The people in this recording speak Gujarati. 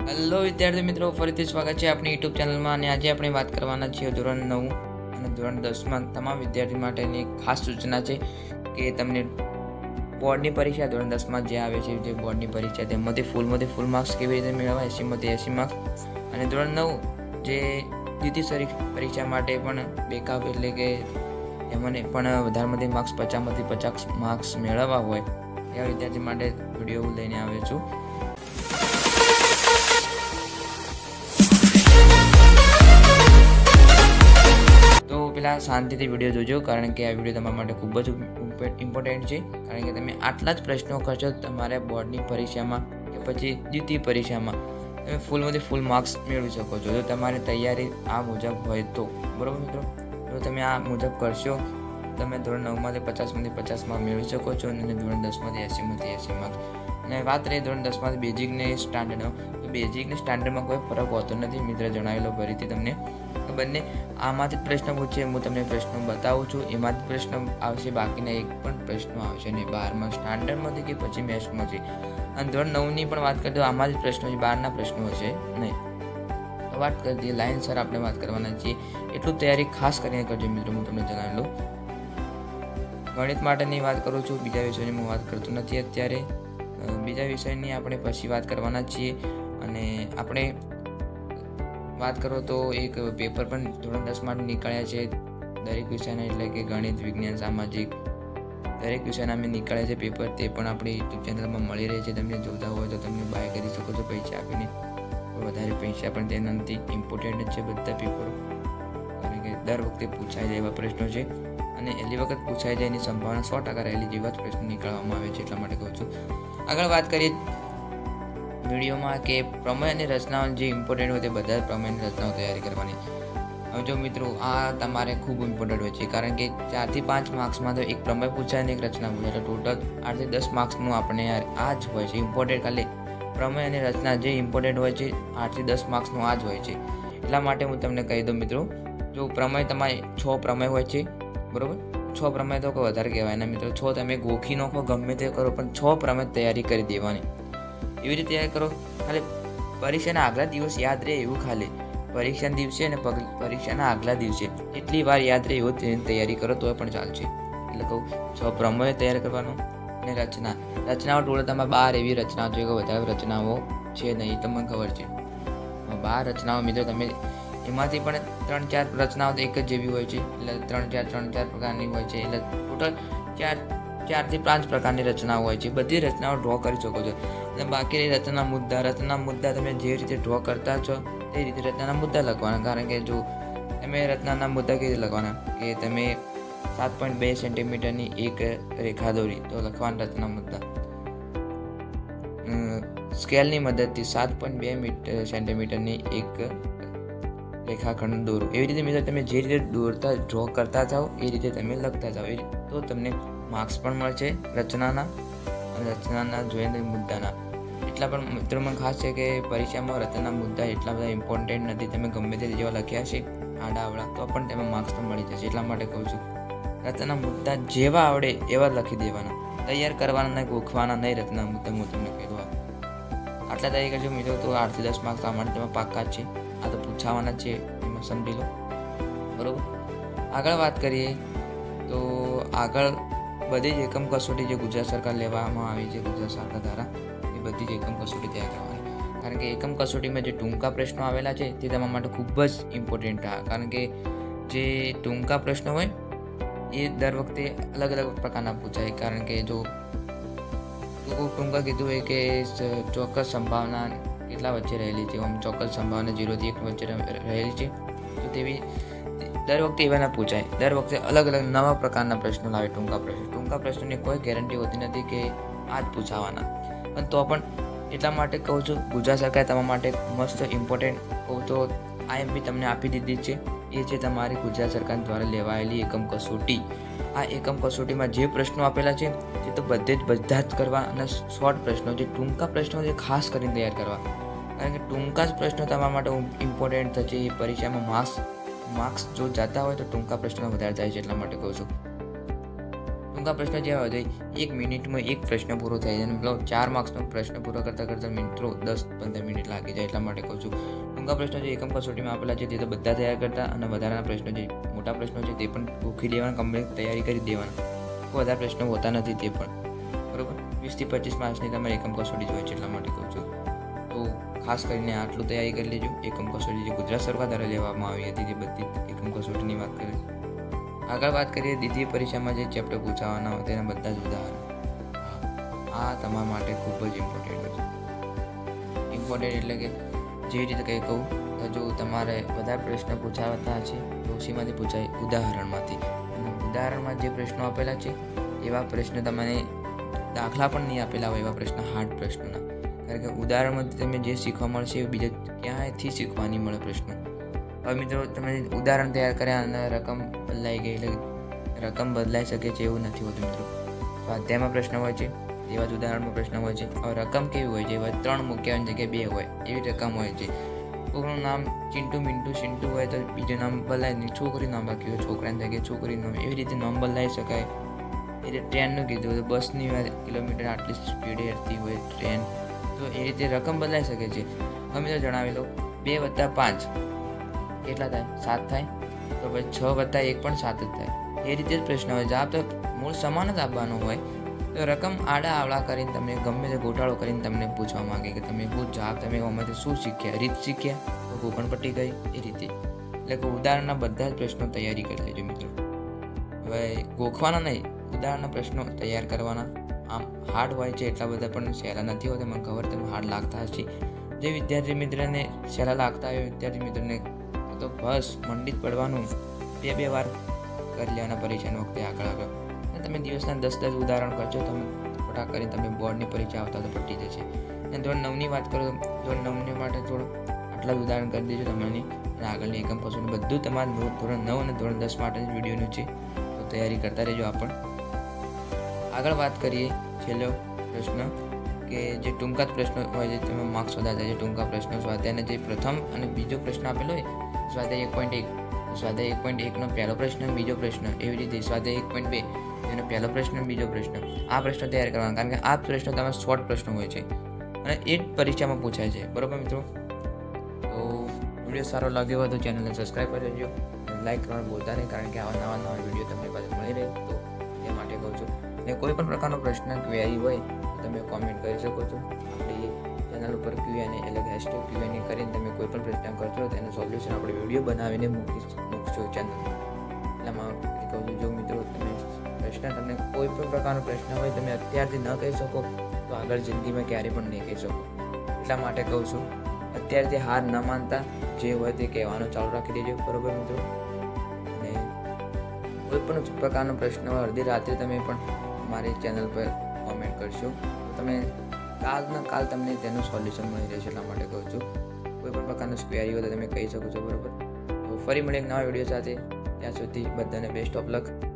હેલો વિદ્યાર્થી મિત્રો, ફરીથી સ્વાગત છે આપણી યુટ્યુબ ચેનલમાં. અને આજે આપણે વાત કરવાના છીએ ધોરણ 9 અને ધોરણ 10માં તમામ વિદ્યાર્થી માટેની ખાસ સૂચના છે કે તમને બોર્ડની પરીક્ષા ધોરણ 10માં જે આવે છે, જે બોર્ડની પરીક્ષા તેમાંથી ફૂલ માર્ક્સ કેવી રીતે મેળવવા, 80માંથી 80 માર્ક્સ. અને ધોરણ 9 જે દ્વિતીય પરીક્ષા માટે પણ બેકઅપ એટલે કે એમને પણ વધારેમાંથી માર્ક્સ 50માંથી 50 માર્ક્સ મેળવવા હોય એવા વિદ્યાર્થી માટે વિડીયો લઈને આવ્યો છું. તો પેલા શાંતિથી વિડીયો જોજો, કારણ કે આ વિડીયો તમારા માટે ખૂબ જ ઇમ્પોર્ટન્ટ છે. કારણ કે તમે આટલા જ પ્રશ્નો કરશો તમારે બોર્ડની પરીક્ષામાં કે પછી દ્વિતીય પરીક્ષામાં તમે ફૂલ માર્ક્સ મેળવી શકો છો, જો તમારી તૈયારી આ મુજબ હોય તો. બરાબર મિત્રો, જો તમે આ મુજબ કરશો તમે ધોરણ 9માંથી 50માંથી 50 માર્ક્સ મેળવી શકો છો અને ધોરણ 10માંથી 80માંથી 80 માર્ક્સ. અને વાત રહી ધોરણ 10માંથી બેઝિક ને સ્ટાન્ડર્ડનો, તો બેઝિક ને સ્ટાન્ડર્ડમાં કોઈ ફરક હોતો નથી. મિત્ર જણાવેલો ફરીથી તમને બંને આમાંથી પ્રશ્ન પૂછે, હું તમને પ્રશ્નો બતાવું છું, એમાંથી પ્રશ્ન આવશે, બાકીના એક પણ પ્રશ્નો આવશે નહીં 12માં સ્ટાન્ડર્ડમાંથી કે પછી મેથ્સમાંથી. અને ધોરણ 9ની પણ વાત કરીએ તો આમાંથી પ્રશ્નો છે, 12ના પ્રશ્નો હશે નહીં. તો વાત કરી દઈએ લાઇનસર આપણે વાત કરવાના છીએ, એટલું તૈયારી ખાસ કરીને કરજો મિત્રો. હું તમને જણાવેલું ગણિત માટેની વાત કરું છું, બીજા વિષયની હું વાત કરતો નથી અત્યારે. બીજા વિષયની આપણે પછી વાત કરવાના છીએ. અને આપણે વાત કરો તો એક પેપર પણ ધોરણ 10 માટે નીકળ્યા છે દરેક વિષયના, એટલે કે ગણિત, વિજ્ઞાન, સામાજિક દરેક વિષયના અમે નીકળ્યા છે પેપર. તે પણ આપણી યુટ્યુબ ચેનલમાં મળી રહે છે, તમને જોતા હોય તો તમે બાય કરી શકો છો પૈસા આપીને. વધારે પૈસા પણ તેનાથી ઇમ્પોર્ટન્ટ છે બધા પેપરો, કારણ કે દર વખતે પૂછાઈ જાય એવા પ્રશ્નો છે અને એટલી વખત પૂછાઈ જાય એની સંભાવના 100% રહેલી જેવા જ પ્રશ્નો નીકળવામાં આવે છે, એટલા માટે કહું છું. આગળ વાત કરીએ વિડીયોમાં કે પ્રમેય અને રચનાઓ જે ઇમ્પોર્ટન્ટ હોય તે બધા જ પ્રમેયની રચનાઓ તૈયારી કરવાની. હવે જો મિત્રો આ તમારે ખૂબ ઇમ્પોર્ટન્ટ હોય છે, કારણ કે 4 થી 5 માર્ક્સમાં તો એક પ્રમેય પૂછાય અને એક રચના પૂછાય, એટલે ટોટલ 8 થી 10 માર્ક્સનું આપણે આ જ હોય છે ઇમ્પોર્ટન્ટ. ખાલી પ્રમેય અને રચના જે ઇમ્પોર્ટન્ટ હોય છે 8 થી 10 માર્ક્સનું આ જ હોય છે. એટલા માટે હું તમને કહી દઉં મિત્રો, જો પ્રમેય તમારે 6 પ્રમેય હોય છે, બરાબર, 6 પ્રમેય તો કોઈ વધારે કહેવાય ના મિત્રો, 6 તમે ગોખી નાખો ગમે તે કરો, પણ 6 પ્રમેય તૈયારી કરી દેવાની. એવી રીતે તૈયાર કરો, ખાલી પરીક્ષાના આગલા દિવસ યાદ રહે એવું, ખાલી પરીક્ષાના દિવસે અને પરીક્ષાના આગલા દિવસે એટલી વાર યાદ રહે એવું તેની તૈયારી કરો તો પણ ચાલશે. એટલે કહું 6 પ્રમેય તૈયાર કરવાનો. અને રચનાઓ ટોટલ તમારે 12 એવી રચનાઓ છે કે વધારે રચનાઓ છે નહીં, તમને ખબર છે 12 રચનાઓ મિત્રો. તમે એમાંથી પણ 3-4 રચનાઓ તો એક જ જેવી હોય છે, એટલે 3-4 પ્રકારની હોય છે, એટલે ટોટલ 4 થી 5 પ્રકારની રચનાઓ હોય છે. બધી રચનાઓ ડ્રો કરી શકો છો. અને બાકી રચના મુદ્દા તમે જે રીતે ડ્રો કરતા છો તે રીતે રચનાના મુદ્દા લખવાના. કારણ કે જો તમે રચનાના મુદ્દા કેવી રીતે લખવાના કે તમે 7.2 સેન્ટીમીટરની એક રેખા દોરી તો લખવાના રચના મુદ્દા. સ્કેલની મદદથી 7.2 સેન્ટીમીટરની એક રેખાખંડ દોરો. એવી રીતે મિત્રો તમે જે રીતે દોરતા ડ્રો કરતા જાઓ એ રીતે તમે લખતા જાઓ, તો તમને માર્ક્સ પણ મળશે રચનાના અને રચનાના જોઈને મુદ્દાના. એટલા પણ મિત્રો મને ખાસ છે કે પરીક્ષામાં રચનાના મુદ્દા એટલા બધા ઇમ્પોર્ટન્ટ નથી. તમે ગમે તે જેવા લખ્યા છે આડાઅવળા તો પણ તેમાં માર્ક્સ તો મળી જશે. એટલા માટે કહું છું રચનાના મુદ્દા જેવા આવડે એવા લખી દેવાના, તૈયાર કરવાના નહીં, ગોખવાના નહીં. રચના મુદ્દા હું તમને કહી દઉં આટલા તૈયાર કરજો મિત્રો, તો 8 થી 10 માર્ક્સ આ માટે તેમાં પાક્કા જ છે. આ તો પૂછાવાના છે, એમાં સમજી લો, બરાબર. આગળ વાત કરીએ તો આગળ બધી જ એકમ કસોટી જે ગુજરાત સરકાર લેવામાં આવી છે, ગુજરાત સરકાર દ્વારા, એ બધી જ એકમ કસોટી તૈયાર કરવાની. કારણ કે એકમ કસોટીમાં જે ટૂંકા પ્રશ્નો આવેલા છે તે તમારા માટે ખૂબ જ ઇમ્પોર્ટન્ટ. કારણ કે જે ટૂંકા પ્રશ્નો હોય એ દર વખતે અલગ પ્રકારના પૂછાય. કારણ કે જો ટૂંકા કીધું હોય કે ચોક્કસ સંભાવના કેટલા વચ્ચે રહેલી છે, આમ ચોક્કસ સંભાવના 0 થી 1 વચ્ચે રહેલી છે, તો તેવી દર વખતે એવા ના પૂછાય. દર વખતે અલગ નવા પ્રકારના પ્રશ્નો લાવે ટૂંકા પ્રશ્નોની કોઈ ગેરંટી હોતી નથી કે આ જ પૂછાવાના. પણ તો પણ એટલા માટે કહું છું ગુજરાત સરકારે તમારા માટે મસ્ત ઇમ્પોર્ટન્ટ કહું તો IMP તમને આપી દીધી છે. એ છે તમારી ગુજરાત સરકાર દ્વારા લેવાયેલી એકમ કસોટી. આ એકમ કસોટીમાં જે પ્રશ્નો આપેલા છે તે તો બધા જ કરવા, અને શોર્ટ પ્રશ્નો જે ટૂંકા પ્રશ્નો છે ખાસ કરીને તૈયાર કરવા. કારણ કે ટૂંકા જ પ્રશ્નો તમારા માટે ઇમ્પોર્ટન્ટ થશે. એ પરીક્ષામાં માર્ક્સ જો જતા હોય તો ટૂંકા પ્રશ્નો વધારે થાય છે, એટલા માટે કહું છું. ટૂંકા પ્રશ્નો જેવા હોય તો 1 મિનિટમાં એક પ્રશ્ન પૂરો થઈ જાય, મતલબ 4 માર્ક્સનો પ્રશ્ન પૂરો કરતાં મિત્રો 10-15 મિનિટ લાગી જાય. એટલા માટે કહું છું ટૂંકા પ્રશ્નો જે એકમ કસોટીમાં આપેલા છે તે તો બધા તૈયાર કરતા, અને વધારાના પ્રશ્નો જે મોટા પ્રશ્નો છે તે પણ ગોખી લેવાના, કમ્પ્લીટ તૈયારી કરી દેવાના. વધારે પ્રશ્નો હોતા નથી તે પણ, બરાબર. 20 થી 25 માર્ક્સની તમારી એકમ કસોટી જ હોય છે. એટલા માટે કહું છું તો ખાસ કરીને આટલું તૈયારી કરી લેજો. એકમ કસોટી જે ગુજરાત સરકાર દ્વારા લેવામાં આવી હતી તે બધી એકમ કસોટીની વાત કરીએ. આગળ વાત કરીએ દ્વિતીય પરીક્ષામાં જે ચેપ્ટર પૂછાવાના હોય તેના બધા જ ઉદાહરણ. આ તમારા માટે ખૂબ જ ઇમ્પોર્ટન્ટ છે. ઇમ્પોર્ટન્ટ એટલે કે જે રીતે કંઈ કહું તો જો તમારે વધારે પ્રશ્ન પૂછાતા છે તો ઓછીમાંથી પૂછાય ઉદાહરણમાંથી. અને ઉદાહરણમાં જે પ્રશ્નો આપેલા છે એવા પ્રશ્ન તમને દાખલા પણ નહીં આપેલા હોય, એવા પ્રશ્ન હાર્ડ પ્રશ્નોના. કારણ કે ઉદાહરણમાંથી તમે જે શીખવા મળશે એ બીજા ક્યાંયથી શીખવા નહીં મળે પ્રશ્નો. હવે મિત્રો તમે ઉદાહરણ તૈયાર કર્યા અને રકમ બદલાઈ ગઈ, એટલે રકમ બદલાઈ શકે છે એવું નથી હોતું મિત્રો. સ્વાધ્યાયમાં પ્રશ્ન હોય છે એવા જ ઉદાહરણમાં પ્રશ્ન હોય છે. હવે રકમ કેવી હોય છે? એવા 3 મૂક્યાની જગ્યાએ 2 હોય એવી રકમ હોય છે. કોઈનું નામ ચિંટુ મિન્ટુ સિન્ટુ હોય તો બીજું નામ બદલાય નહીં, છોકરીનું નામ બાકી હોય છોકરાની જગ્યાએ છોકરીનું નામ, એવી રીતે નામ બદલાઈ શકાય. એ રીતે ટ્રેનનું કીધું તો બસની કિલોમીટર આટલી સ્પીડે હેરતી હોય ટ્રેન, તો એ રીતે રકમ બદલાઈ શકે છે. હવે મિત્રો જણાવી લો 2 + 5 કેટલા થાય? 7 થાય. તો પછી 6 + 1 પણ 7 જ થાય. એ રીતે જ પ્રશ્ન હોય. જવાબ તો મૂળ સમાન જ આપવાનો હોય, તો રકમ આડા આવડા કરીને તમને ગમે તે ગોટાળો કરીને તમને પૂછવા માંગે કે તમે જવાબ તમે આમાંથી શું શીખ્યા, રીત શીખ્યા તો ગોખણ પટી ગઈ એ રીતે. એટલે કે ઉદાહરણના બધા જ પ્રશ્નો તૈયારી કરી લેજો મિત્રો. હવે ગોખવાના નહીં, ઉદાહરણના પ્રશ્નો તૈયાર કરવાના. આમ હાર્ડ હોય છે એટલા બધા પણ સહેલા નથી હોતા, મને ખબર તમે હાર્ડ લાગતા હશે. જે વિદ્યાર્થી મિત્રને સહેલા લાગતા હોય વિદ્યાર્થી મિત્રને તો બસ મંડી જ પડવાનું, 2 વાર કરી લેવાના પરીક્ષાની વખતે આગળ. તમે દિવસના 10 ઉદાહરણ કરજો તમે ફટાક કરીને તમે બોર્ડની પરીક્ષા આવતા તો પટી જશે. અને ધોરણ 9ની વાત કરો તો ધોરણ 9 માટે થોડું આટલા જ ઉદાહરણ કરી દેજો તમારી, અને આગળની એકમ કસોટી બધું તમારે ધોરણ 9 અને ધોરણ 10 માટે જ વિડીયોનું છે, તો તૈયારી કરતા રહેજો. આગળ વાત કરીએ છેલ્લો પ્રશ્ન કે જે ટૂંકા પ્રશ્નો હોય છે તેમાં માર્ક્સ વધારે થાય છે. ટૂંકા પ્રશ્નો સ્વાધ્યાયના જે પ્રથમ અને બીજો પ્રશ્ન આપેલો હોય સ્વાધ્યાય 1.1, સ્વાધ્યાય 1.1નો પહેલો પ્રશ્ન બીજો પ્રશ્ન, એવી રીતે સ્વાધ્યાય 1.2 એનો પહેલો પ્રશ્ન બીજો પ્રશ્ન, આ પ્રશ્નો તૈયાર કરવાના. કારણ કે આ પ્રશ્નો તમારા શોર્ટ પ્રશ્નો હોય છે અને એ જ પરીક્ષામાં પૂછાય છે, બરાબર મિત્રો. તો વિડીયો સારો લાગ્યો હોય તો ચેનલને સબસ્ક્રાઈબ કરી દેજો, લાઈક કરવાનું ભૂલતા નહીં, કારણ કે આવા નવા વિડીયો તમને પાસે મળી રહે તો એ માટે કહું છું. અને કોઈ પણ પ્રકારનો પ્રશ્ન ક્વેરી હોય તો તમે કોમેન્ટ કરી શકો છો. આપણી ચેનલ ઉપર Q&A એટલે #Q&A કરીને તમે કોઈ પણ પ્રશ્ન કરશો તો એનું સોલ્યુશન આપણે વિડીયો બનાવીને મૂકશું ચેનલ. એટલામાં કહું છું જો મિત્રો તમે તમને કોઈ પણ પ્રકારનો પ્રશ્ન હોય તમે અત્યારથી ન કહી શકો તો આગળ જિંદગીમાં ક્યારેય પણ નહીં કહી શકો. એટલા માટે કહું છું અત્યારથી હાર ન માનતા જે હોય તે કહેવાનું ચાલુ રાખી દેજો, બરાબર મિત્રો. અને કોઈ પણ પ્રકારનો પ્રશ્ન હોય અડધી રાત્રે તમે પણ મારી ચેનલ પર કોમેન્ટ કરશો તો તમે કાલ તમને તેનું સોલ્યુશન મળી રહેશે. એટલા માટે કહું છું કોઈ પણ પ્રકારનો ક્વેરી હોય તો તમે કહી શકો છો, બરાબર. તો ફરી મળીએ એક નવા વિડીયો સાથે. ત્યાં સુધી બધાને બેસ્ટ ઓફ લક.